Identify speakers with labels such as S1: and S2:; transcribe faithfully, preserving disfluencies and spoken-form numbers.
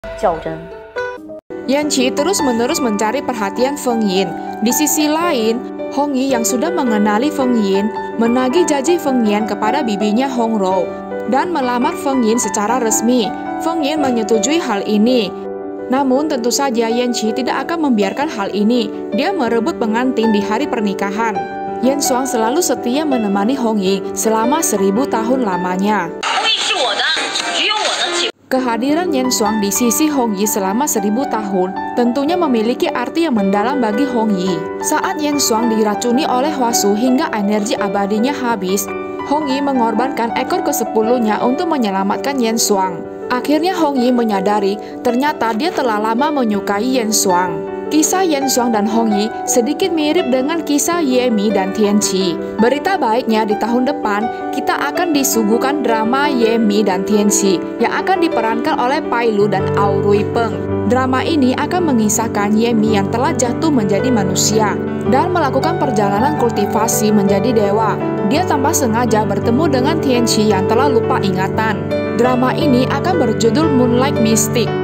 S1: 较真。
S2: Yanqi terus-menerus mencari perhatian Feng Yin. Di sisi lain, Hong Yi yang sudah mengenali Feng Yin menagih janji Feng Yin kepada bibinya Hong Rou dan melamar Feng Yin secara resmi. Feng Yin menyetujui hal ini. Namun tentu saja Yanqi tidak akan membiarkan hal ini. Dia merebut pengantin di hari pernikahan. Yan Shuang selalu setia menemani Hong Yi selama seribu tahun lamanya. Kehadiran Yan Shuang di sisi Hong Yi selama seribu tahun tentunya memiliki arti yang mendalam bagi Hong Yi. Saat Yan Shuang diracuni oleh Huasu hingga energi abadinya habis, Hong Yi mengorbankan ekor kesepuluhnya untuk menyelamatkan Yan Shuang. Akhirnya Hong Yi menyadari ternyata dia telah lama menyukai Yan Shuang. Kisah Yan Shuang dan Hong Yi sedikit mirip dengan kisah Ye Mi dan Tianqi. Berita baiknya di tahun depan kita akan disuguhkan drama Ye Mi dan Tianqi yang akan diperankan oleh Pai Lu dan Au Rui Peng. Drama ini akan mengisahkan Ye Mi yang telah jatuh menjadi manusia dan melakukan perjalanan kultivasi menjadi dewa. Dia tanpa sengaja bertemu dengan Tianqi yang telah lupa ingatan. Drama ini akan berjudul Moonlight Mystic.